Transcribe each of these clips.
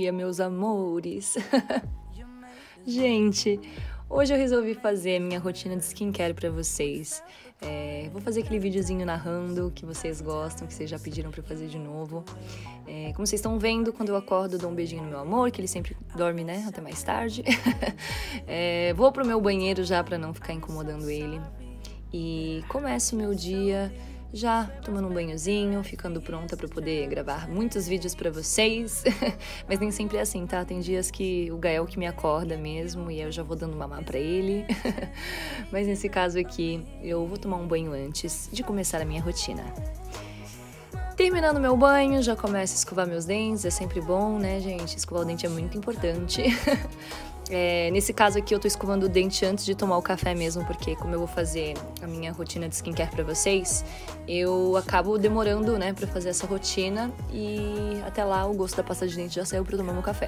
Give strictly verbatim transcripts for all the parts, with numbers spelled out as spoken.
dia, meus amores! Gente, hoje eu resolvi fazer a minha rotina de skincare pra vocês. É, vou fazer aquele videozinho narrando que vocês gostam, que vocês já pediram pra eu fazer de novo. É, como vocês estão vendo, quando eu acordo, eu dou um beijinho no meu amor, que ele sempre dorme, né, até mais tarde. É, vou pro meu banheiro já pra não ficar incomodando ele. E começo o meu dia já tomando um banhozinho, ficando pronta pra poder gravar muitos vídeos pra vocês. Mas nem sempre é assim, tá? Tem dias que o Gael que me acorda mesmo e eu já vou dando mamar pra ele. Mas nesse caso aqui, eu vou tomar um banho antes de começar a minha rotina. Terminando meu banho, já começo a escovar meus dentes, é sempre bom, né, gente? Escovar o dente é muito importante. É, nesse caso aqui eu tô escovando o dente antes de tomar o café mesmo, porque como eu vou fazer a minha rotina de skincare pra vocês, eu acabo demorando, né, pra fazer essa rotina e até lá o gosto da pasta de dente já saiu pra eu tomar meu café.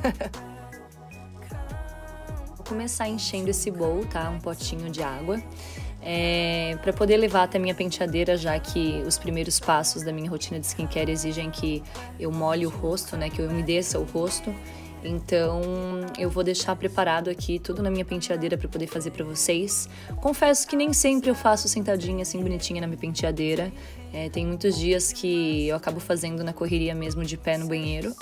Vou começar enchendo esse bowl, tá? Um potinho de água. É, para poder levar até minha penteadeira, já que os primeiros passos da minha rotina de skincare exigem que eu molhe o rosto, né, que eu umedeça o rosto. Então eu vou deixar preparado aqui tudo na minha penteadeira para poder fazer para vocês. Confesso que nem sempre eu faço sentadinha assim bonitinha na minha penteadeira. É, tem muitos dias que eu acabo fazendo na correria mesmo de pé no banheiro.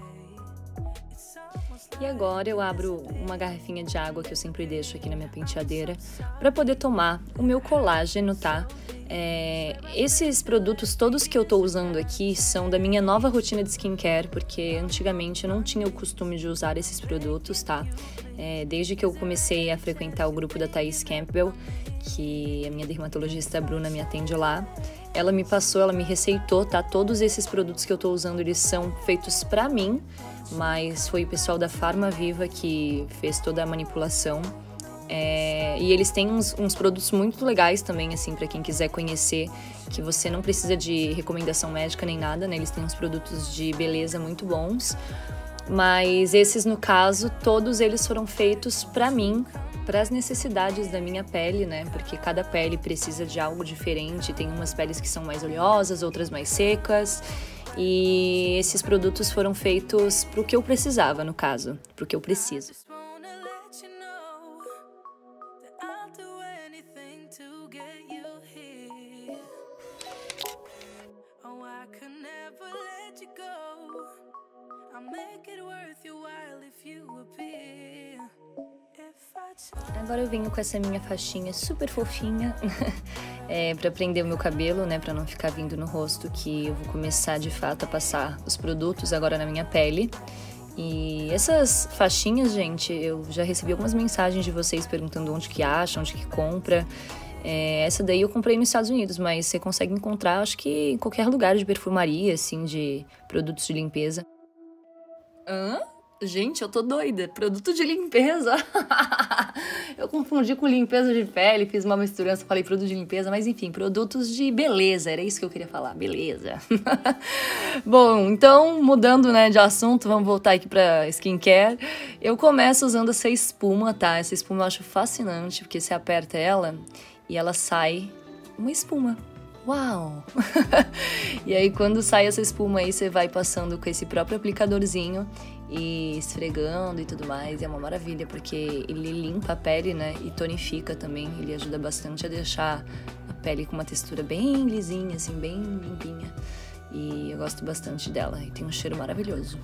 E agora eu abro uma garrafinha de água que eu sempre deixo aqui na minha penteadeira para poder tomar o meu colágeno, tá? É, esses produtos todos que eu tô usando aqui são da minha nova rotina de skincare, porque antigamente eu não tinha o costume de usar esses produtos, tá? É, desde que eu comecei a frequentar o grupo da Thaís Campbell, que a minha dermatologista Bruna me atende lá, ela me passou, ela me receitou, tá? Todos esses produtos que eu tô usando, eles são feitos pra mim, mas foi o pessoal da Farma Viva que fez toda a manipulação. É, e eles têm uns, uns produtos muito legais também, assim, pra quem quiser conhecer, que você não precisa de recomendação médica nem nada, né? Eles têm uns produtos de beleza muito bons, mas esses, no caso, todos eles foram feitos pra mim, para as necessidades da minha pele, né? Porque cada pele precisa de algo diferente, tem umas peles que são mais oleosas, outras mais secas, e esses produtos foram feitos pro que eu precisava, no caso, pro que eu preciso. Agora eu venho com essa minha faixinha super fofinha é, pra prender o meu cabelo, né, pra não ficar vindo no rosto, que eu vou começar de fato a passar os produtos agora na minha pele. E essas faixinhas, gente, eu já recebi algumas mensagens de vocês perguntando onde que acha, onde que compra. É, essa daí eu comprei nos Estados Unidos, mas você consegue encontrar, acho que em qualquer lugar de perfumaria, assim, de produtos de limpeza. Hã? Gente, eu tô doida. Produto de limpeza. Eu confundi com limpeza de pele, fiz uma misturança, falei produto de limpeza, mas enfim, produtos de beleza, era isso que eu queria falar, beleza. Bom, então, mudando, né, de assunto, vamos voltar aqui pra skincare. Eu começo usando essa espuma, tá? Essa espuma eu acho fascinante, porque você aperta ela e ela sai uma espuma. Uau! E aí quando sai essa espuma aí, você vai passando com esse próprio aplicadorzinho e esfregando e tudo mais. E é uma maravilha, porque ele limpa a pele, né? E tonifica também. Ele ajuda bastante a deixar a pele com uma textura bem lisinha, assim, bem limpinha. E eu gosto bastante dela. E tem um cheiro maravilhoso.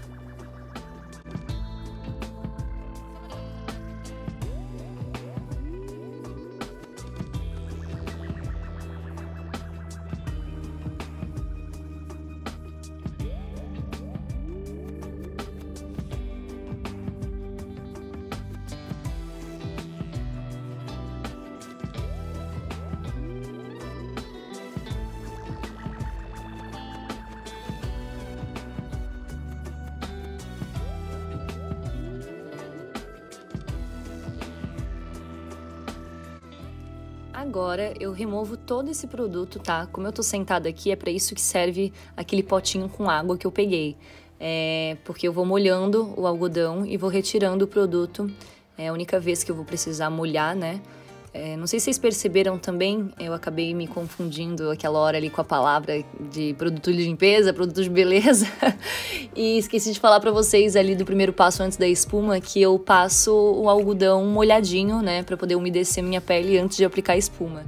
Agora eu removo todo esse produto, tá? Como eu tô sentada aqui, é pra isso que serve aquele potinho com água que eu peguei. É porque eu vou molhando o algodão e vou retirando o produto. É a única vez que eu vou precisar molhar, né? É, não sei se vocês perceberam também, eu acabei me confundindo aquela hora ali com a palavra de produto de limpeza, produto de beleza. E esqueci de falar pra vocês ali do primeiro passo antes da espuma, que eu passo o algodão molhadinho, né, pra poder umedecer minha pele antes de aplicar a espuma.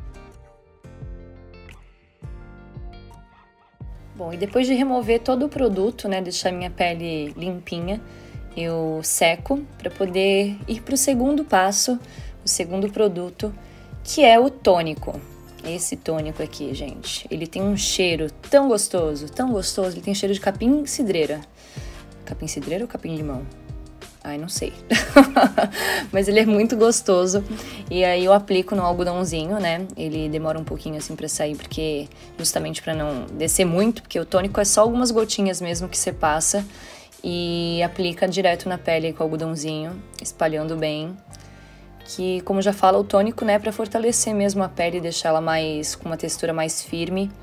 Bom, e depois de remover todo o produto, né, deixar minha pele limpinha, eu seco para poder ir para o segundo passo, o segundo produto, que é o tônico. Esse tônico aqui, gente, ele tem um cheiro tão gostoso, tão gostoso, ele tem cheiro de capim-cidreira. Capim-cidreira ou capim-limão? Ai, não sei. Mas ele é muito gostoso. E aí eu aplico no algodãozinho, né? Ele demora um pouquinho assim pra sair, porque justamente pra não descer muito, porque o tônico é só algumas gotinhas mesmo que você passa e aplica direto na pele com o algodãozinho, espalhando bem. Que, como já fala, o tônico, né, pra fortalecer mesmo a pele e deixar ela mais com uma textura mais firme.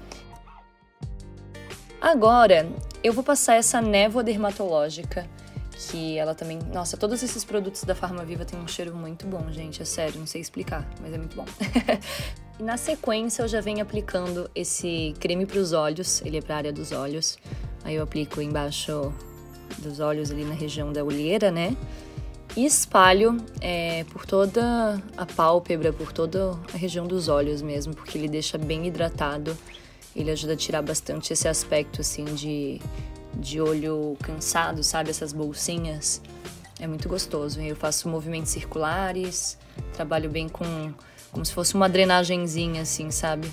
Agora, eu vou passar essa névoa dermatológica, que ela também... Nossa, todos esses produtos da Farmaviva têm um cheiro muito bom, gente, é sério, não sei explicar, mas é muito bom. E na sequência eu já venho aplicando esse creme para os olhos, ele é para a área dos olhos. Aí eu aplico embaixo dos olhos, ali na região da olheira, né? E espalho é, por toda a pálpebra, por toda a região dos olhos mesmo, porque ele deixa bem hidratado. Ele ajuda a tirar bastante esse aspecto, assim, de... de olho cansado, sabe? Essas bolsinhas. É muito gostoso. Eu faço movimentos circulares, trabalho bem com... como se fosse uma drenagenzinha, assim, sabe?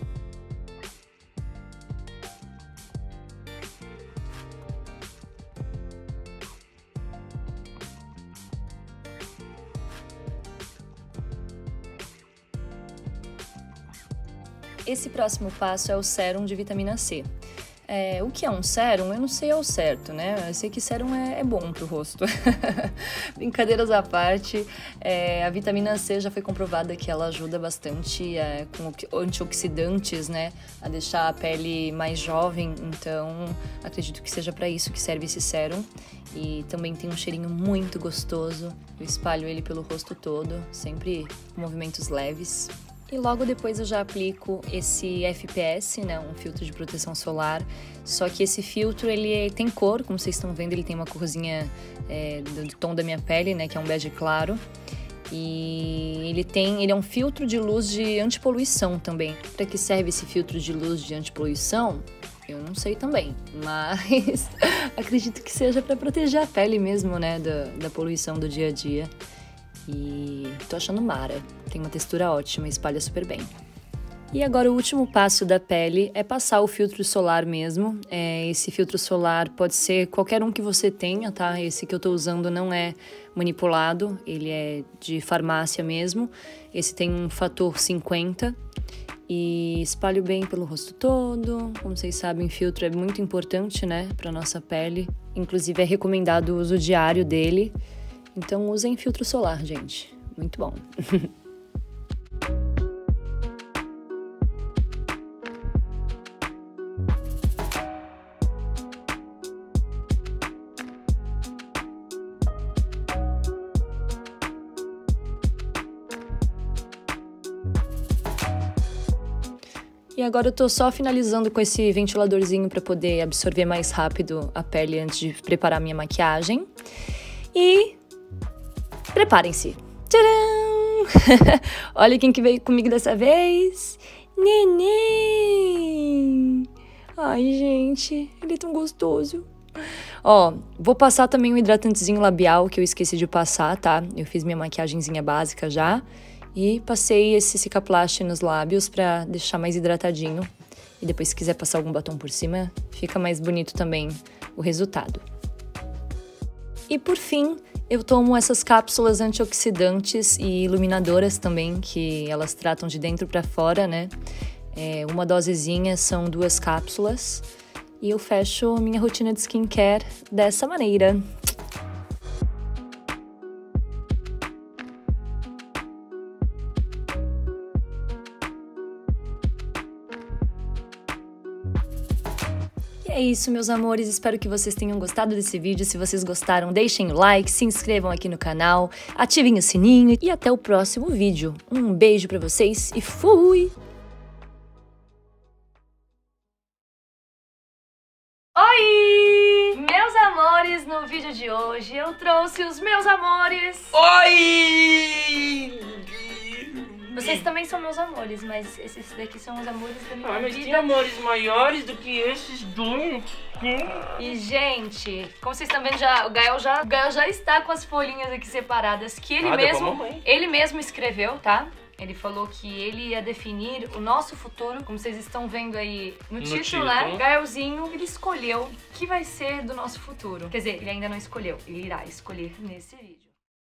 Esse próximo passo é o sérum de vitamina C. É, o que é um sérum, eu não sei ao certo, né? Eu sei que sérum é, é bom pro rosto. Brincadeiras à parte, é, a vitamina C já foi comprovada que ela ajuda bastante é, com antioxidantes, né? A deixar a pele mais jovem, então acredito que seja para isso que serve esse sérum. E também tem um cheirinho muito gostoso, eu espalho ele pelo rosto todo, sempre com movimentos leves. E logo depois eu já aplico esse F P S, né, um filtro de proteção solar. Só que esse filtro, ele tem cor, como vocês estão vendo, ele tem uma corzinha é, do, do tom da minha pele, né, que é um bege claro. E ele tem, ele é um filtro de luz de antipoluição também. Para que serve esse filtro de luz de antipoluição? Eu não sei também, mas acredito que seja para proteger a pele mesmo, né, da, da poluição do dia a dia. E tô achando mara, tem uma textura ótima, espalha super bem. E agora o último passo da pele é passar o filtro solar mesmo. É, esse filtro solar pode ser qualquer um que você tenha, tá? Esse que eu tô usando não é manipulado, ele é de farmácia mesmo. Esse tem um fator cinquenta e espalho bem pelo rosto todo. Como vocês sabem, filtro é muito importante, né, pra nossa pele. Inclusive é recomendado o uso diário dele. Então usem filtro solar, gente. Muito bom. E agora eu tô só finalizando com esse ventiladorzinho para poder absorver mais rápido a pele antes de preparar minha maquiagem. E preparem-se. Tcharam! Olha quem que veio comigo dessa vez. Neném! Ai, gente, ele é tão gostoso. Ó, vou passar também um hidratantezinho labial que eu esqueci de passar, tá? Eu fiz minha maquiagenzinha básica já. E passei esse Cicaplast nos lábios pra deixar mais hidratadinho. E depois, se quiser passar algum batom por cima, fica mais bonito também o resultado. E por fim, eu tomo essas cápsulas antioxidantes e iluminadoras também, que elas tratam de dentro pra fora, né? É, uma dosezinha são duas cápsulas. E eu fecho minha rotina de skincare dessa maneira. E É isso, meus amores, espero que vocês tenham gostado desse vídeo. Se vocês gostaram, deixem o like, se inscrevam aqui no canal, ativem o sininho e até o próximo vídeo. Um beijo pra vocês e fui! Oi! Meus amores, no vídeo de hoje eu trouxe os meus amores. Oi! Vocês também são meus amores, mas esses daqui são os amores da minha Ah, mas vida. tem amores maiores do que esses dois. E, gente, como vocês estão vendo, já, o Gael já, o Gael já está com as folhinhas aqui separadas, que ele Ah, deu pra mesmo, mamãe. ele mesmo escreveu, tá? Ele falou que ele ia definir o nosso futuro, como vocês estão vendo aí no, No título, né? título. Gaelzinho, ele escolheu o que vai ser do nosso futuro. Quer dizer, ele ainda não escolheu, ele irá escolher nesse vídeo.